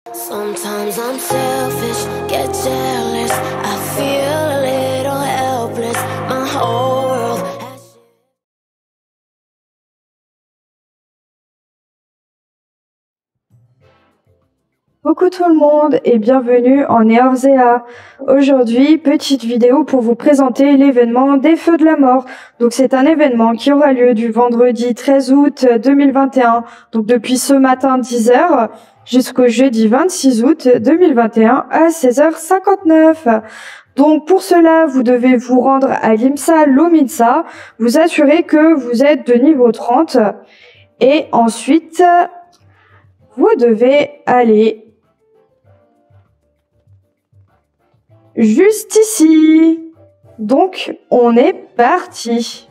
Sometimes I'm selfish, get jealous. I feel a little helpless. My whole world has... Coucou tout le monde et bienvenue en Eorzea. Aujourd'hui, petite vidéo pour vous présenter l'événement des Feux de la Mort. Donc c'est un événement qui aura lieu du vendredi 13 août 2021, donc depuis ce matin 10h jusqu'au jeudi 26 août 2021 à 16h59. Donc pour cela, vous devez vous rendre à l'IMSA Lominsa, vous assurer que vous êtes de niveau 30 et ensuite vous devez aller juste ici. Donc, on est parti.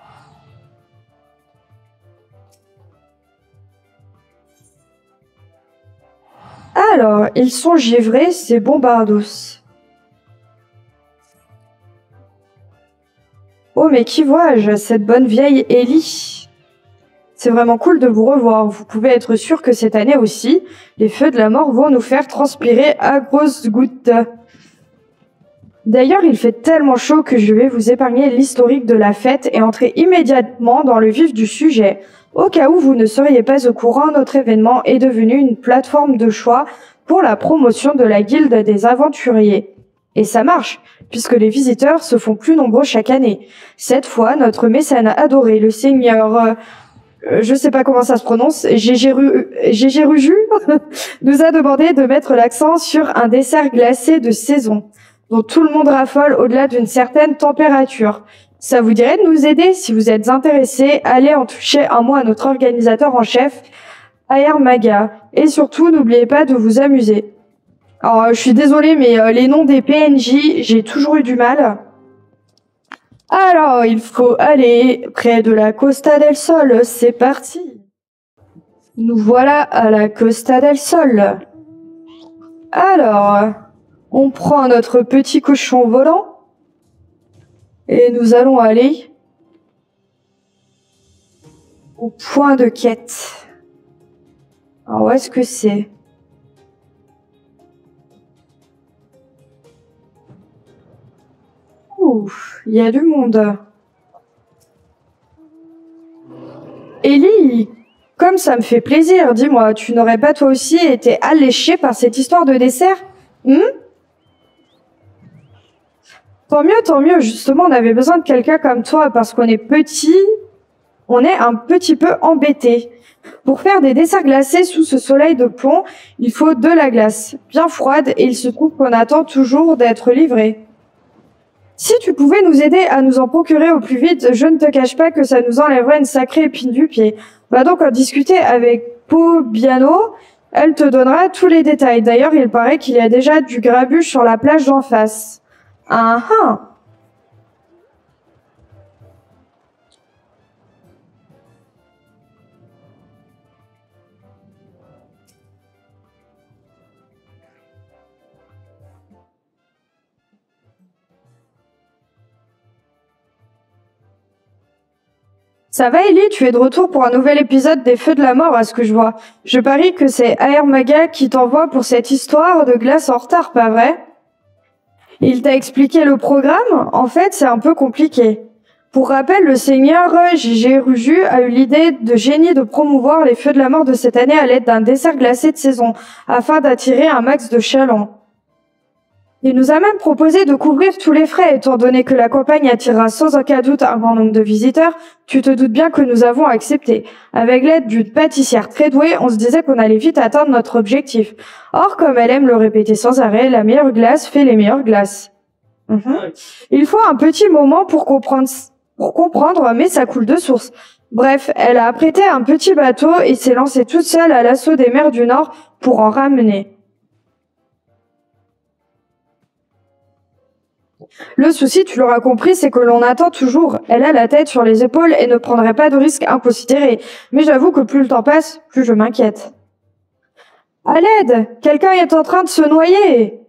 Alors, ils sont givrés, ces bombardos. Oh, mais qui vois-je? Cette bonne vieille Ellie. C'est vraiment cool de vous revoir. Vous pouvez être sûr que cette année aussi, les Feux de la Mort vont nous faire transpirer à grosses gouttes. D'ailleurs, il fait tellement chaud que je vais vous épargner l'historique de la fête et entrer immédiatement dans le vif du sujet. Au cas où vous ne seriez pas au courant, notre événement est devenu une plateforme de choix pour la promotion de la guilde des aventuriers. Et ça marche, puisque les visiteurs se font plus nombreux chaque année. Cette fois, notre mécène adoré, le seigneur... je sais pas comment ça se prononce, Gégé Ruju, nous a demandé de mettre l'accent sur un dessert glacé de saison, dont tout le monde raffole au-delà d'une certaine température. Ça vous dirait de nous aider? Si vous êtes intéressés, allez en toucher un mot à notre organisateur en chef, AR Maga. Et surtout, n'oubliez pas de vous amuser. Alors, je suis désolée, mais les noms des PNJ, j'ai toujours eu du mal. Alors, il faut aller près de la Costa del Sol. C'est parti. Nous voilà à la Costa del Sol. Alors, on prend notre petit cochon volant et nous allons aller au point de quête. Alors, où est-ce que c'est? Ouf, il y a du monde. Ellie, comme ça me fait plaisir, dis-moi, tu n'aurais pas toi aussi été alléchée par cette histoire de dessert? Tant mieux, justement, on avait besoin de quelqu'un comme toi, parce qu'on est petit, on est un petit peu embêté. Pour faire des desserts glacés sous ce soleil de plomb, il faut de la glace, bien froide, et il se trouve qu'on attend toujours d'être livré. Si tu pouvais nous aider à nous en procurer au plus vite, je ne te cache pas que ça nous enlèverait une sacrée épine du pied. Va donc en discuter avec Pobiano, elle te donnera tous les détails. D'ailleurs, il paraît qu'il y a déjà du grabuge sur la plage d'en face. Ah ah! Ça va Ellie, tu es de retour pour un nouvel épisode des Feux de la Mort à ce que je vois. Je parie que c'est AR Maga qui t'envoie pour cette histoire de glace en retard, pas vrai? Il t'a expliqué le programme? En fait, c'est un peu compliqué. Pour rappel, le seigneur Gégé Ruju a eu l'idée de génie de promouvoir les Feux de la Mort de cette année à l'aide d'un dessert glacé de saison, afin d'attirer un max de chalands. Il nous a même proposé de couvrir tous les frais, étant donné que la campagne attirera sans aucun doute un grand nombre de visiteurs. Tu te doutes bien que nous avons accepté. Avec l'aide d'une pâtissière très douée, on se disait qu'on allait vite atteindre notre objectif. Or, comme elle aime le répéter sans arrêt, la meilleure glace fait les meilleures glaces. Il faut un petit moment pour comprendre, mais ça coule de source. Bref, elle a apprêté un petit bateau et s'est lancée toute seule à l'assaut des mers du Nord pour en ramener. Le souci, tu l'auras compris, c'est que l'on attend toujours. Elle a la tête sur les épaules et ne prendrait pas de risques inconsidérés. Mais j'avoue que plus le temps passe, plus je m'inquiète. À l'aide! Quelqu'un est en train de se noyer!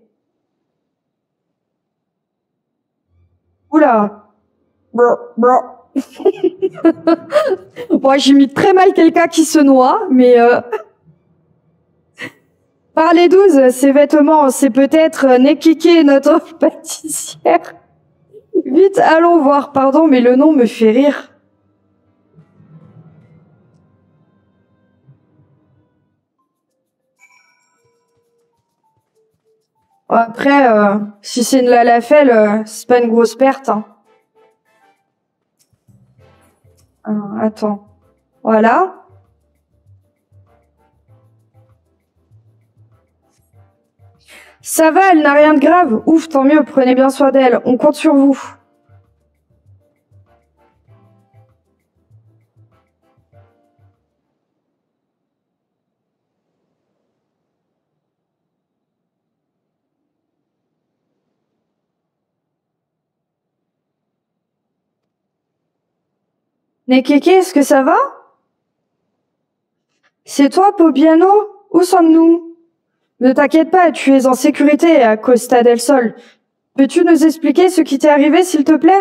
Oula! Moi, j'imite très mal quelqu'un qui se noie, mais Par les 12, ses vêtements, c'est peut-être Nekiki, notre pâtissière. Vite, allons voir. Pardon, mais le nom me fait rire. Après, si c'est une Lalafell, c'est pas une grosse perte. Hein. Alors, attends. Voilà. Ça va, elle n'a rien de grave. Ouf, tant mieux, prenez bien soin d'elle. On compte sur vous. Nekeke, est-ce que ça va? C'est toi, Pobiano? Où sommes-nous? Ne t'inquiète pas, tu es en sécurité à Costa del Sol. Peux-tu nous expliquer ce qui t'est arrivé, s'il te plaît?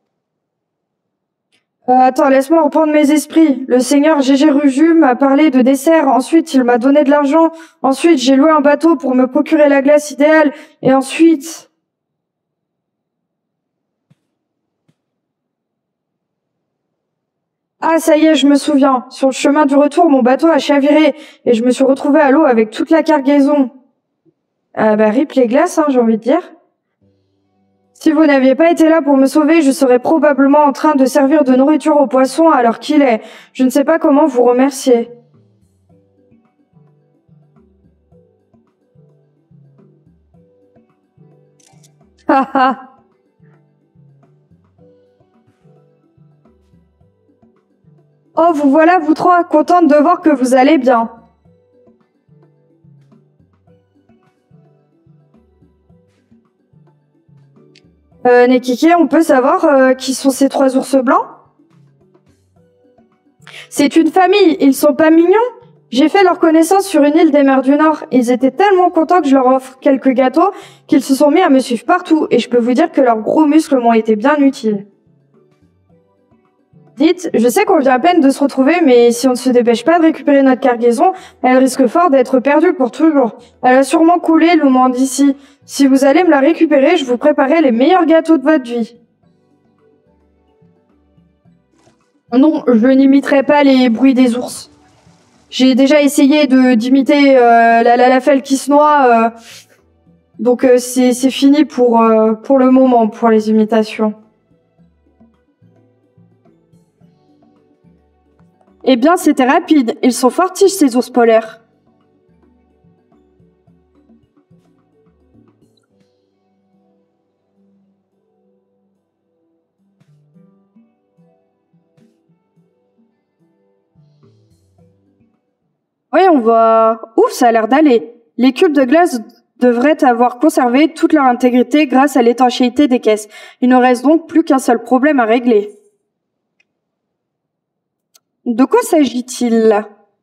Attends, laisse-moi reprendre mes esprits. Le seigneur Gégé Ruju m'a parlé de dessert. Ensuite, il m'a donné de l'argent. Ensuite, j'ai loué un bateau pour me procurer la glace idéale. Et ensuite... Ah, ça y est, je me souviens. Sur le chemin du retour, mon bateau a chaviré et je me suis retrouvée à l'eau avec toute la cargaison. Rip les glaces, hein, j'ai envie de dire. Si vous n'aviez pas été là pour me sauver, je serais probablement en train de servir de nourriture aux poissons à l'heure qu'il est. Je ne sais pas comment vous remercier. Haha. Oh, vous voilà, vous trois, contente de voir que vous allez bien. Nekiki, on peut savoir qui sont ces trois ours blancs? C'est une famille, ils sont pas mignons? J'ai fait leur connaissance sur une île des mers du Nord. Ils étaient tellement contents que je leur offre quelques gâteaux qu'ils se sont mis à me suivre partout et je peux vous dire que leurs gros muscles m'ont été bien utiles. Dites, je sais qu'on vient à peine de se retrouver, mais si on ne se dépêche pas de récupérer notre cargaison, elle risque fort d'être perdue pour toujours. Elle a sûrement coulé loin d'ici. Si vous allez me la récupérer, je vous préparerai les meilleurs gâteaux de votre vie. Non, je n'imiterai pas les bruits des ours. J'ai déjà essayé d'imiter la Lalafell qui se noie, donc c'est fini pour le moment, pour les imitations. Eh bien, c'était rapide. Ils sont fortiches, ces ours polaires. Oui, on va... Ouf, ça a l'air d'aller. Les cubes de glace devraient avoir conservé toute leur intégrité grâce à l'étanchéité des caisses. Il ne reste donc plus qu'un seul problème à régler. De quoi s'agit-il?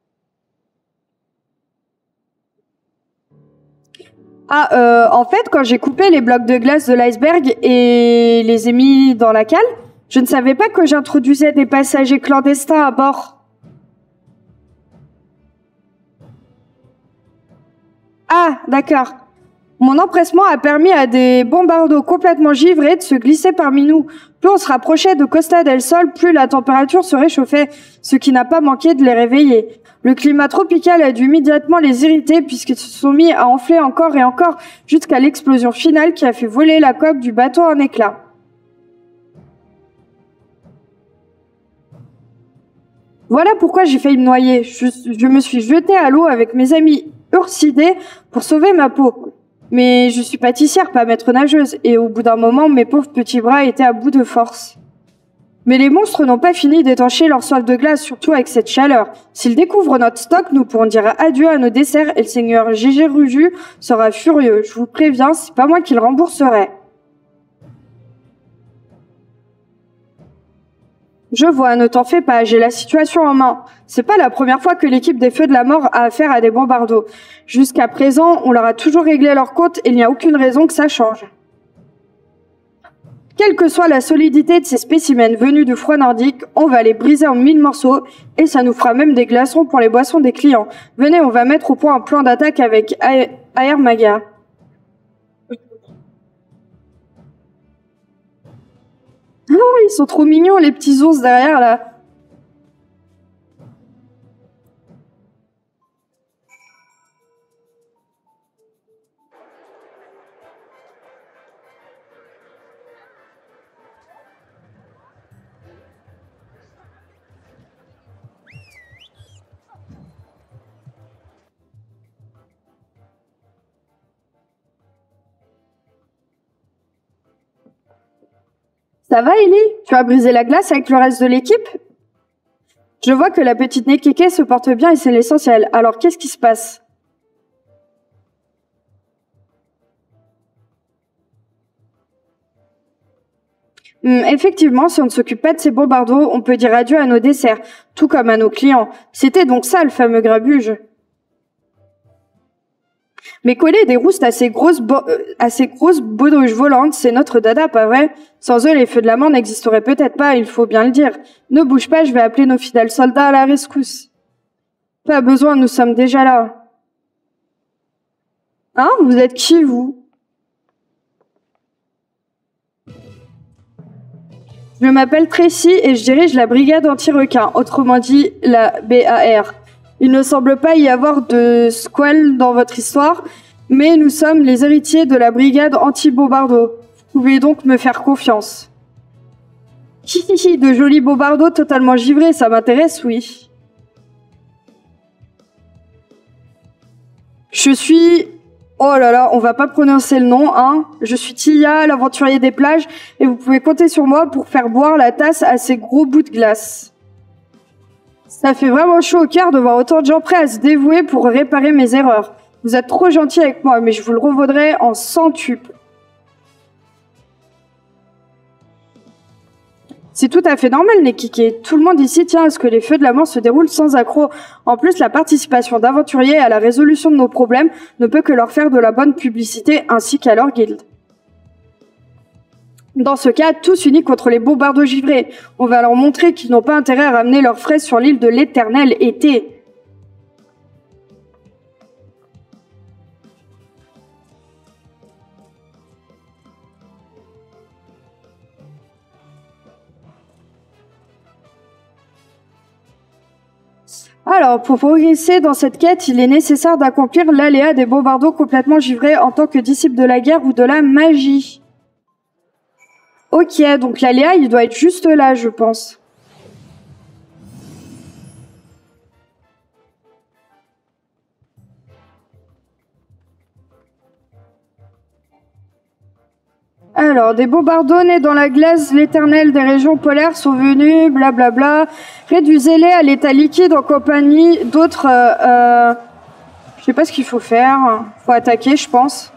En fait, quand j'ai coupé les blocs de glace de l'iceberg et les ai mis dans la cale, je ne savais pas que j'introduisais des passagers clandestins à bord. Ah, d'accord. Mon empressement a permis à des bombardeaux complètement givrés de se glisser parmi nous. Plus on se rapprochait de Costa del Sol, plus la température se réchauffait, ce qui n'a pas manqué de les réveiller. Le climat tropical a dû immédiatement les irriter puisqu'ils se sont mis à enfler encore et encore jusqu'à l'explosion finale qui a fait voler la coque du bateau en éclats. Voilà pourquoi j'ai failli me noyer. Je me suis jetée à l'eau avec mes amis ursidés pour sauver ma peau. Mais je suis pâtissière, pas maître nageuse, et au bout d'un moment, mes pauvres petits bras étaient à bout de force. Mais les monstres n'ont pas fini d'étancher leur soif de glace, surtout avec cette chaleur. S'ils découvrent notre stock, nous pourrons dire adieu à nos desserts et le seigneur Gégé Ruju sera furieux. Je vous préviens, c'est pas moi qui le rembourserai. Je vois, ne t'en fais pas, j'ai la situation en main. C'est pas la première fois que l'équipe des Feux de la Mort a affaire à des bombardeaux. Jusqu'à présent, on leur a toujours réglé leur compte et il n'y a aucune raison que ça change. Quelle que soit la solidité de ces spécimens venus du froid nordique, on va les briser en 1000 morceaux et ça nous fera même des glaçons pour les boissons des clients. Venez, on va mettre au point un plan d'attaque avec Air Maga. Oh, ils sont trop mignons, les petits ours derrière, là. Ça va, Ellie? Tu as brisé la glace avec le reste de l'équipe? Je vois que la petite Nekeke se porte bien et c'est l'essentiel. Alors, qu'est-ce qui se passe? Effectivement, si on ne s'occupe pas de ces bombardeaux, on peut dire adieu à nos desserts, tout comme à nos clients. C'était donc ça, le fameux grabuge. Mais coller des roustes à ces grosses baudruches volantes, c'est notre dada, pas vrai? Sans eux, les feux de la mort n'existeraient peut-être pas, il faut bien le dire. Ne bouge pas, je vais appeler nos fidèles soldats à la rescousse. Pas besoin, nous sommes déjà là. Hein? Vous êtes qui, vous? Je m'appelle Tracy et je dirige la brigade anti-requin, autrement dit la BAR. Il ne semble pas y avoir de squale dans votre histoire, mais nous sommes les héritiers de la brigade anti-bombardeau. Vous pouvez donc me faire confiance. Hihihi, de jolis bombardeaux totalement givrés, ça m'intéresse, oui. Je suis... Oh là là, on va pas prononcer le nom, hein. Je suis Tia, l'aventurier des plages, et vous pouvez compter sur moi pour faire boire la tasse à ces gros bouts de glace. Ça fait vraiment chaud au cœur de voir autant de gens prêts à se dévouer pour réparer mes erreurs. Vous êtes trop gentils avec moi, mais je vous le revaudrai en centuple. C'est tout à fait normal, Nekeke. Tout le monde ici tient à ce que les feux de la mort se déroulent sans accroc. En plus, la participation d'aventuriers à la résolution de nos problèmes ne peut que leur faire de la bonne publicité ainsi qu'à leur guilde. Dans ce cas, tous unis contre les bombardeaux givrés. On va leur montrer qu'ils n'ont pas intérêt à ramener leurs fraises sur l'île de l'éternel été. Alors, pour progresser dans cette quête, il est nécessaire d'accomplir l'aléa des bombardeaux complètement givrés en tant que disciple de la guerre ou de la magie. Ok, donc l'aléa, il doit être juste là, je pense. Alors, des bombardeaux nés dans la glace l'éternel des régions polaires sont venus, blablabla. Réduisez-les à l'état liquide en compagnie d'autres... je sais pas ce qu'il faut faire. Faut attaquer, je pense.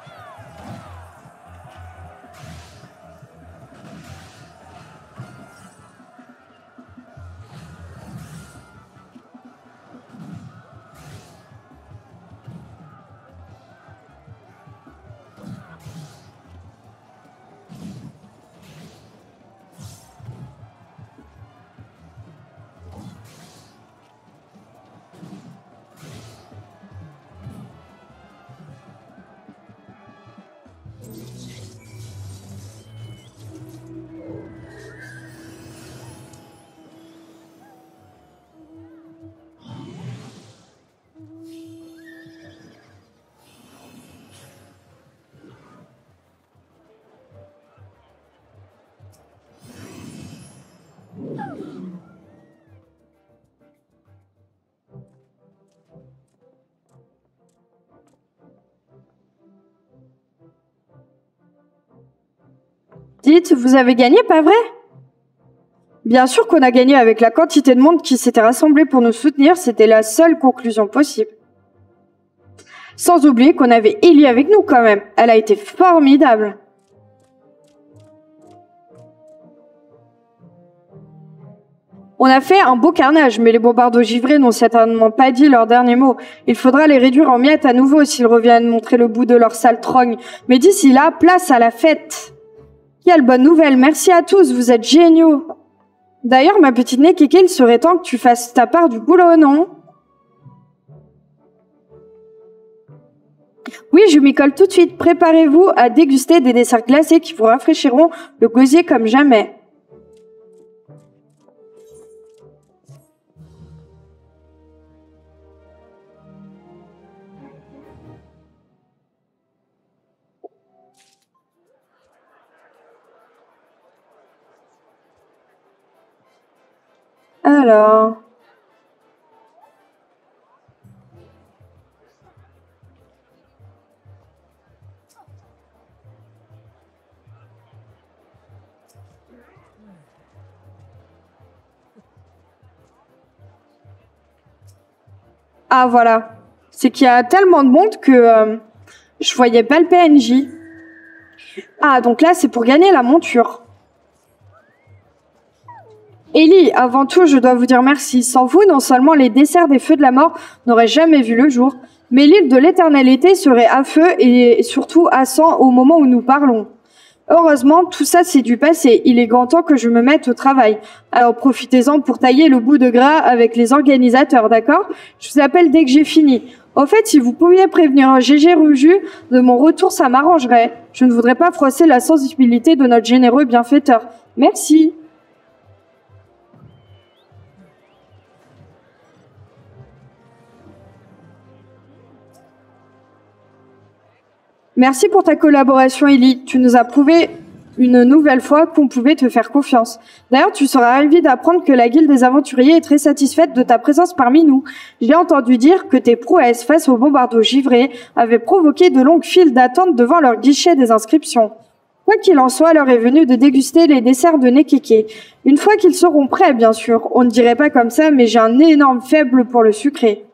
Dites, vous avez gagné, pas vrai? Bien sûr qu'on a gagné avec la quantité de monde qui s'était rassemblé pour nous soutenir, c'était la seule conclusion possible. Sans oublier qu'on avait Ellie avec nous quand même, elle a été formidable. On a fait un beau carnage, mais les bombardeaux givrés n'ont certainement pas dit leur dernier mot. Il faudra les réduire en miettes à nouveau s'ils reviennent montrer le bout de leur sale trogne. Mais d'ici là, place à la fête. Quelle bonne nouvelle, merci à tous, vous êtes géniaux. D'ailleurs, ma petite Nekeke, il serait temps que tu fasses ta part du boulot, non? Oui, je m'y colle tout de suite. Préparez-vous à déguster des desserts glacés qui vous rafraîchiront le gosier comme jamais. Alors... Ah, voilà. C'est qu'il y a tellement de monde que je voyais pas le PNJ. Ah, donc là, c'est pour gagner la monture. Ellie, avant tout, je dois vous dire merci. Sans vous, non seulement les desserts des feux de la mort n'auraient jamais vu le jour, mais l'île de l'éternalité serait à feu et surtout à sang au moment où nous parlons. Heureusement, tout ça c'est du passé. Il est grand temps que je me mette au travail. Alors profitez-en pour tailler le bout de gras avec les organisateurs, d'accord? Je vous appelle dès que j'ai fini. Au fait, si vous pouviez prévenir Gégé Ruju de mon retour, ça m'arrangerait. Je ne voudrais pas froisser la sensibilité de notre généreux bienfaiteur. Merci. Merci pour ta collaboration, Ellie. Tu nous as prouvé une nouvelle fois qu'on pouvait te faire confiance. D'ailleurs, tu seras ravi d'apprendre que la Guilde des Aventuriers est très satisfaite de ta présence parmi nous. J'ai entendu dire que tes prouesses face aux bombardeaux givrés avaient provoqué de longues files d'attente devant leur guichet des inscriptions. Quoi qu'il en soit, l'heure est venue de déguster les desserts de Nekeke. Une fois qu'ils seront prêts, bien sûr. On ne dirait pas comme ça, mais j'ai un énorme faible pour le sucré.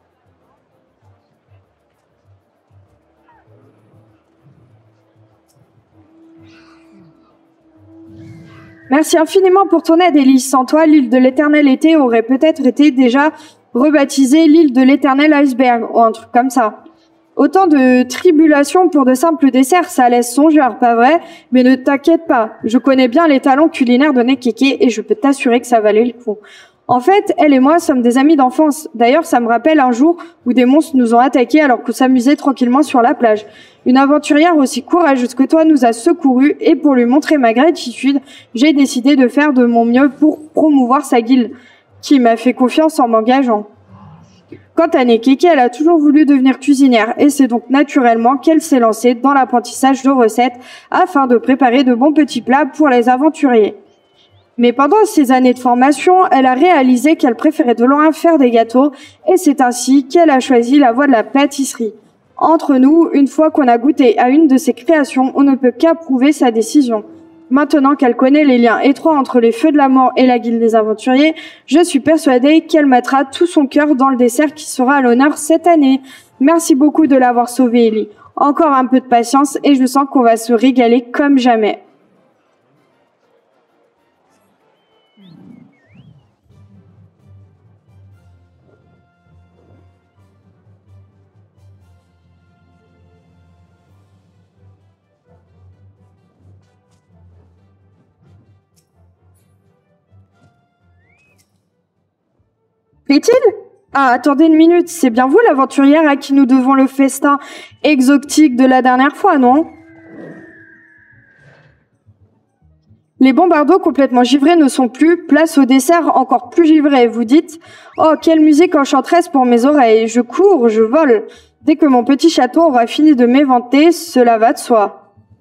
Merci infiniment pour ton aide, Elise. Sans toi, l'île de l'éternel été aurait peut-être été déjà rebaptisée l'île de l'éternel iceberg, ou un truc comme ça. Autant de tribulations pour de simples desserts, ça laisse songeur, pas vrai? Mais ne t'inquiète pas, je connais bien les talents culinaires de Nekeke et je peux t'assurer que ça valait le coup. En fait, elle et moi sommes des amis d'enfance. D'ailleurs, ça me rappelle un jour où des monstres nous ont attaqués alors qu'on s'amusait tranquillement sur la plage. Une aventurière aussi courageuse que toi nous a secourus et pour lui montrer ma gratitude, j'ai décidé de faire de mon mieux pour promouvoir sa guilde, qui m'a fait confiance en m'engageant. Quant à Nekeke, elle a toujours voulu devenir cuisinière et c'est donc naturellement qu'elle s'est lancée dans l'apprentissage de recettes afin de préparer de bons petits plats pour les aventuriers. Mais pendant ces années de formation, elle a réalisé qu'elle préférait de loin faire des gâteaux et c'est ainsi qu'elle a choisi la voie de la pâtisserie. Entre nous, une fois qu'on a goûté à une de ses créations, on ne peut qu'approuver sa décision. Maintenant qu'elle connaît les liens étroits entre les Feux de la Mort et la Guilde des Aventuriers, je suis persuadée qu'elle mettra tout son cœur dans le dessert qui sera à l'honneur cette année. Merci beaucoup de l'avoir sauvée, Ellie. Encore un peu de patience et je sens qu'on va se régaler comme jamais. Plaît-il? Ah, attendez une minute, c'est bien vous l'aventurière à qui nous devons le festin exotique de la dernière fois, non? Les bombardeaux complètement givrés ne sont plus, place au dessert encore plus givré, vous dites? Oh, quelle musique enchanteresse pour mes oreilles, je cours, je vole. Dès que mon petit château aura fini de m'éventer, cela va de soi.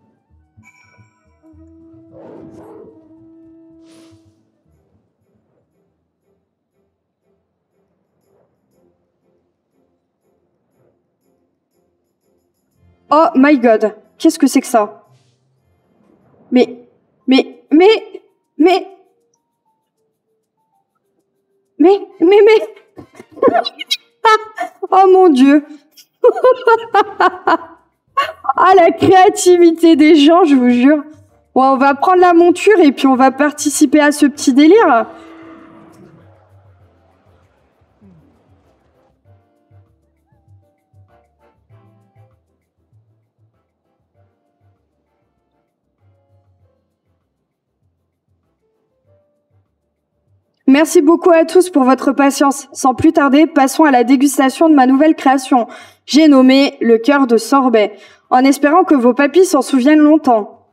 Oh my god, qu'est-ce que c'est que ça? Mais, mais, mais, mais, mais... Oh mon Dieu! Ah, la créativité des gens, je vous jure. Bon, on va prendre la monture et puis on va participer à ce petit délire. Merci beaucoup à tous pour votre patience. Sans plus tarder, passons à la dégustation de ma nouvelle création. J'ai nommé le cœur de sorbet, en espérant que vos papilles s'en souviennent longtemps.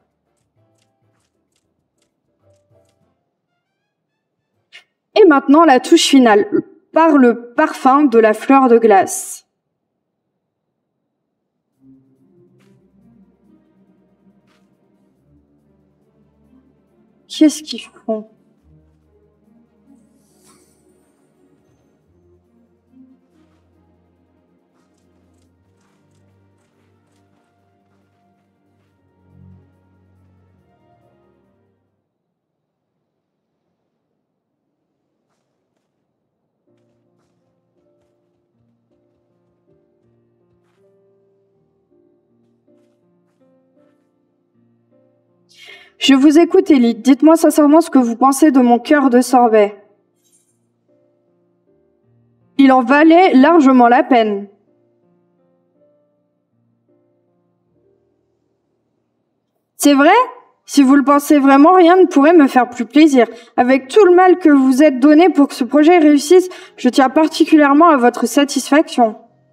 Et maintenant, la touche finale, par le parfum de la fleur de glace. Qu'est-ce qu'ils font? Je vous écoute, Ellie. Dites-moi sincèrement ce que vous pensez de mon cœur de sorbet. Il en valait largement la peine. C'est vrai? Si vous le pensez vraiment, rien ne pourrait me faire plus plaisir. Avec tout le mal que vous êtes donné pour que ce projet réussisse, je tiens particulièrement à votre satisfaction.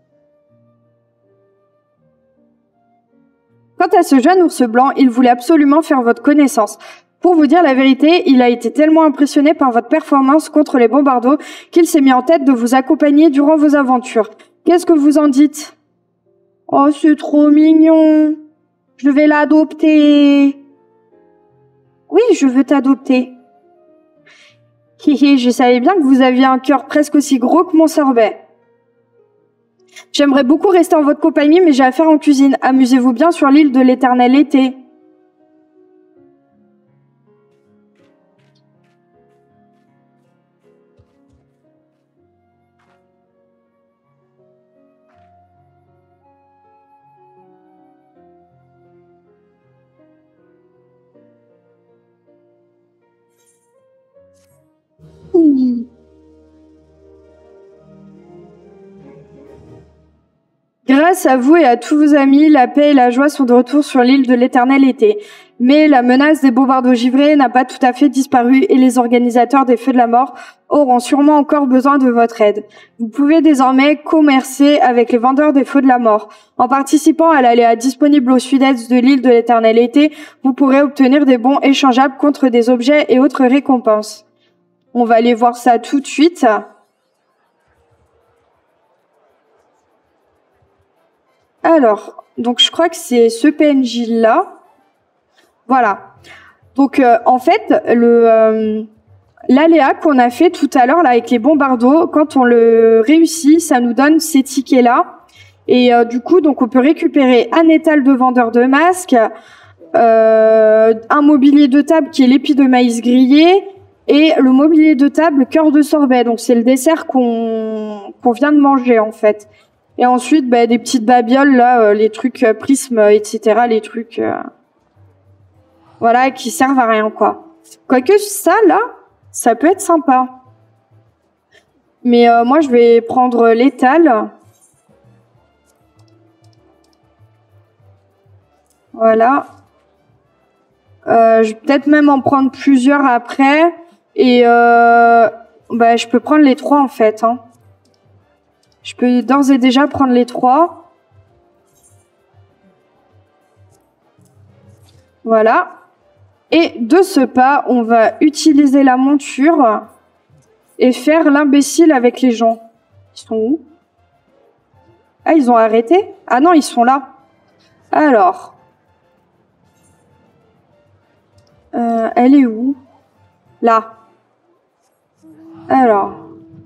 Quant à ce jeune ours blanc, il voulait absolument faire votre connaissance. Pour vous dire la vérité, il a été tellement impressionné par votre performance contre les bombardeaux qu'il s'est mis en tête de vous accompagner durant vos aventures. Qu'est-ce que vous en dites? Oh, c'est trop mignon. Je vais l'adopter. Oui, je veux t'adopter. Hihi, je savais bien que vous aviez un cœur presque aussi gros que mon sorbet. J'aimerais beaucoup rester en votre compagnie, mais j'ai affaire en cuisine. Amusez-vous bien sur l'île de l'éternel été. Grâce à vous et à tous vos amis, la paix et la joie sont de retour sur l'île de l'éternel été. Mais la menace des bombardeaux givrés n'a pas tout à fait disparu et les organisateurs des Feux de la Mort auront sûrement encore besoin de votre aide. Vous pouvez désormais commercer avec les vendeurs des Feux de la Mort. En participant à l'aléa disponible au sud-est de l'île de l'éternel été, vous pourrez obtenir des bons échangeables contre des objets et autres récompenses. On va aller voir ça tout de suite. Alors, donc je crois que c'est ce PNJ-là. Voilà. Donc, en fait, l'aléa qu'on a fait tout à l'heure là avec les bombardeaux, quand on le réussit, ça nous donne ces tickets-là. Et du coup, donc on peut récupérer un étal de vendeur de masques, un mobilier de table qui est l'épi de maïs grillé et le mobilier de table cœur de sorbet. Donc c'est le dessert qu'on vient de manger en fait. Et ensuite, des petites babioles, là, les trucs prismes, etc., les trucs, voilà, qui servent à rien, quoi. Quoique ça, là, ça peut être sympa. Mais moi, je vais prendre l'étal. Voilà. Je vais peut-être même en prendre plusieurs après. Et je peux prendre les 3, en fait, hein. Je peux d'ores et déjà prendre les 3. Voilà. Et de ce pas, on va utiliser la monture et faire l'imbécile avec les gens. Ils sont où? Ah, ils ont arrêté? Ah non, ils sont là. Alors. Elle est où? Là. Alors.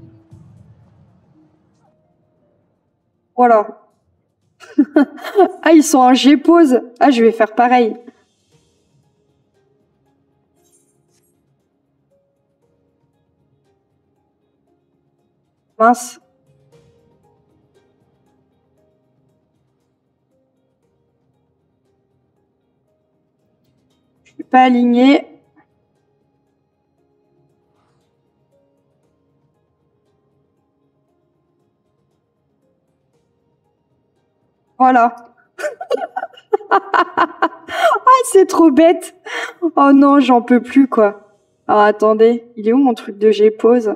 Voilà. Ah, ils sont en G-pose. Ah, je vais faire pareil. Mince. Je suis pas alignée. Voilà. Ah, c'est trop bête. Oh non, j'en peux plus, quoi. Alors attendez, il est où mon truc de G-pause?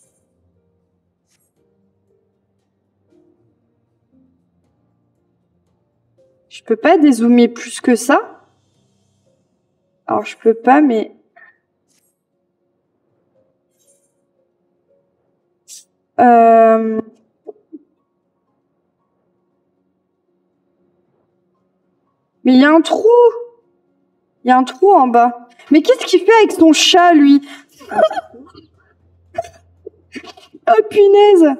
Je peux pas dézoomer plus que ça? Alors je peux pas, mais... Mais il y a un trou! Il y a un trou en bas. Mais qu'est-ce qu'il fait avec son chat, lui? Oh, punaise!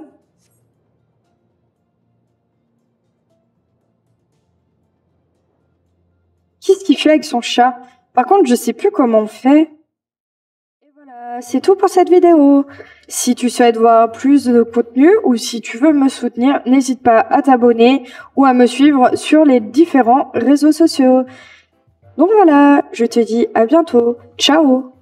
Qu'est-ce qu'il fait avec son chat? Par contre, je sais plus comment on fait. Et voilà, c'est tout pour cette vidéo. Si tu souhaites voir plus de contenu ou si tu veux me soutenir, n'hésite pas à t'abonner ou à me suivre sur les différents réseaux sociaux. Donc voilà, je te dis à bientôt. Ciao!